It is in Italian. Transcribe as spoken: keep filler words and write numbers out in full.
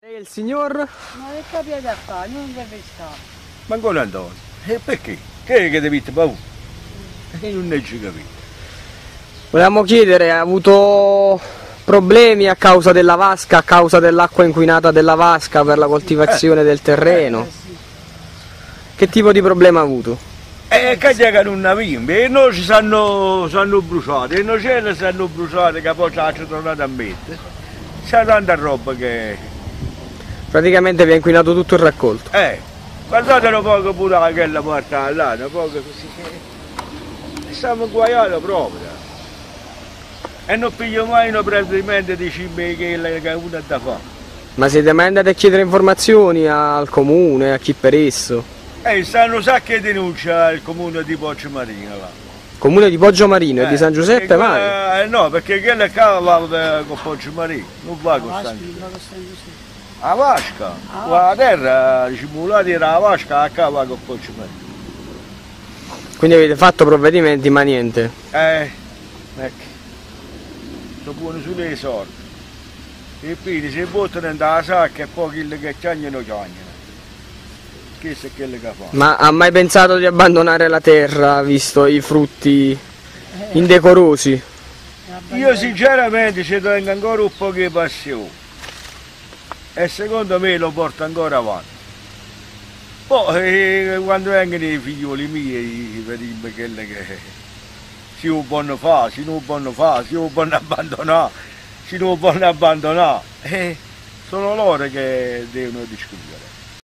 E il signor? Ma che capita a fare? Non deve stare. Ma ancora Antonio, e perché? Che è che devi te paura? E non ne ci capito. Volevamo chiedere, ha avuto problemi a causa della vasca, a causa dell'acqua inquinata della vasca per la coltivazione del terreno? Eh, sì. Che tipo di problema ha avuto? E che che non abbiamo, e noi ci sanno, sanno bruciati, e noi ce le sanno bruciate che poi ci ha tornato a mettere. C'è tanta roba che... Praticamente vi ha inquinato tutto il raccolto. Eh, guardatelo poco pure la quella porta all'anno, poco così che... Stiamo guaiati proprio. E non piglio mai un provvedimento di cibo che uno ha da fare. Ma siete mai andati a chiedere informazioni al comune, a chi per esso? Eh, stanno sacche di denuncia il comune di Poggio Marino là. Comune di Poggio Marino e Eh, di San Giuseppe perché mai? quella- eh, no, perché quella qua va con Poggio Marino, non va con Ah, San sì, Giuseppe. va con San Giuseppe. La vasca, Ah. la terra, i cimulati era la vasca, a qua va con Poggio Marino. Quindi avete fatto provvedimenti ma niente. Eh, ecco, sono buoni sulle sorti. E quindi si buttano nella sacca e poi quelli che ciagnano ciagnano. Questo è quello che fa. Ma ha mai pensato di abbandonare la terra visto i frutti Eh, indecorosi? Io sinceramente ci tengo ancora un po' di passione e secondo me lo porto ancora avanti. Poi eh, quando vengono i figlioli miei, vediamo quelli che si non possono fare, si non possono fare, si non possono abbandonare, si non possono abbandonare. Eh, sono loro che devono discutere.